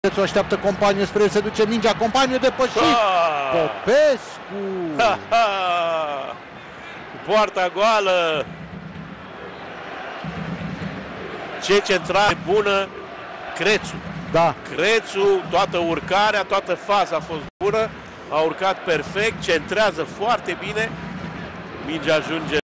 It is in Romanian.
Crețu așteaptă Companiu spre el, se duce mingea, Companiu depășit. Popescu! Cu poarta goală. Ce centrare bună. Crețu. Da. Crețu, toată urcarea, toată faza a fost bună. A urcat perfect, centrează foarte bine. Mingea ajunge